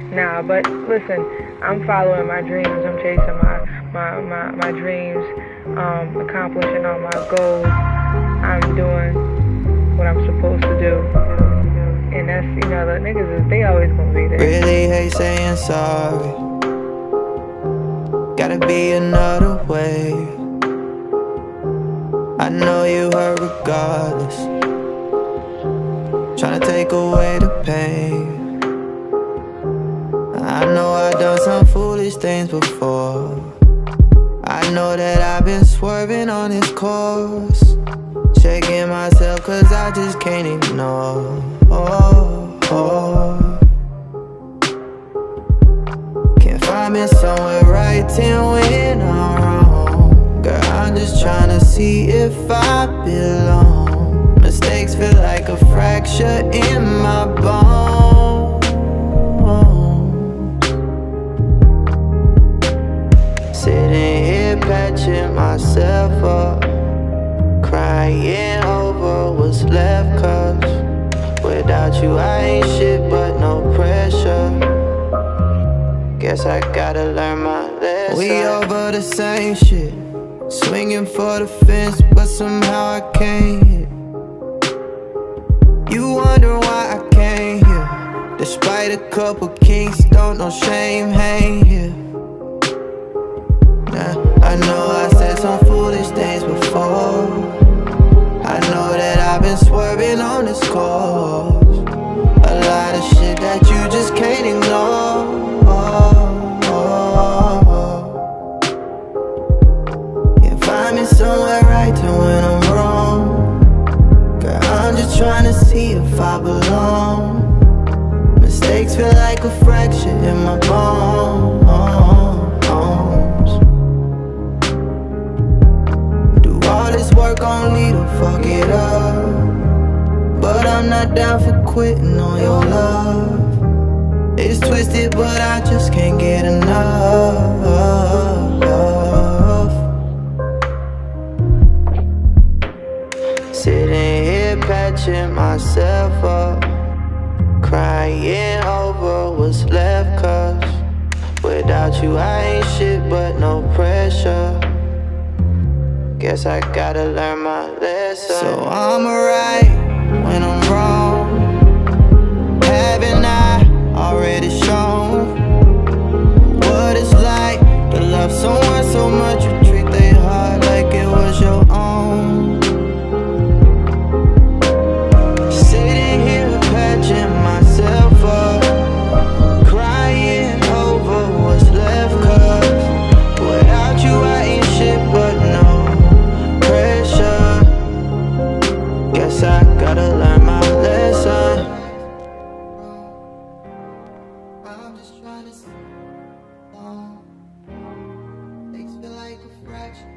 Nah, but listen, I'm following my dreams. I'm chasing my dreams, accomplishing all my goals. I'm doing what I'm supposed to do. And that's, you know, the niggas, they always gonna be there. Really hate saying sorry. Gotta be another way. I know you hurt regardless, tryna take away the pain. I know I done some foolish things before. I know that I've been swerving on this course, checking myself cause I just can't ignore. Can't find me somewhere right and when I'm wrong. Girl, I'm just tryna see if I belong. Mistakes feel like a fracture in my bones. Sitting here patching myself up, crying over what's left, cause without you I ain't shit but no pressure. Guess I gotta learn my lesson. We over the same shit, swinging for the fence, but somehow I can't hit. You wonder why I came here, despite a couple kinks, don't no shame hang here. I know I said some foolish things before. I know that I've been swerving on this course. A lot of shit that you just can't ignore. Can't find me somewhere right to when I'm wrong. Girl, I'm just trying to see if I belong. Mistakes feel like a fracture in my bones. All this work only to fuck it up, but I'm not down for quitting on your love. It's twisted but I just can't get enough. Sitting here patching myself up, crying over what's left, cause without you I ain't shit but no pressure. Guess I gotta learn my lesson. So I'm alright when I'm wrong. Haven't I already shown what it's like to love someone so much you treat their heart like it was your own? Sitting here patching myself up, crying over what's left, cause without you I ain't shit but no. Guess I gotta learn my lesson. I'm just trying to see things feel like a fraction.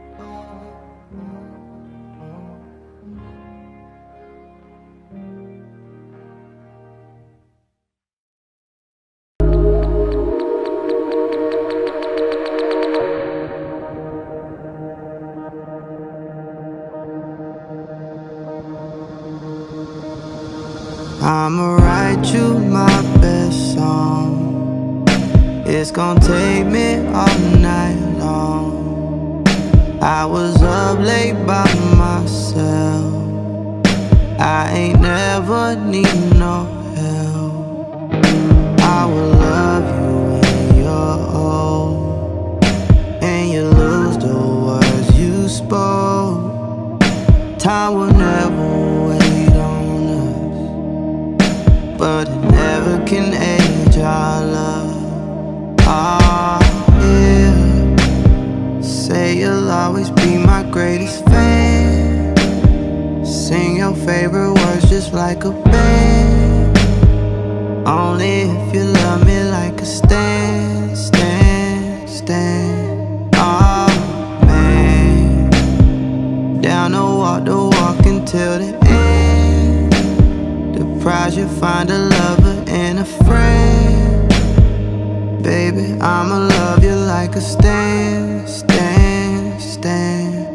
I'ma write you my best song. It's gonna take me all night long. I was up late by myself. I ain't never need no help. I will love you when you're old and you lose the words you spoke. Time will never wait on us, but it never can age our love. Yeah. Say you'll always be my greatest fan. Sing your favorite words just like a band. Only if you love me like a stand, stand, stand. Oh man, down the walk until the end. The prize you find a lover and a friend. Baby, I'ma love you like a stand, stand, stand.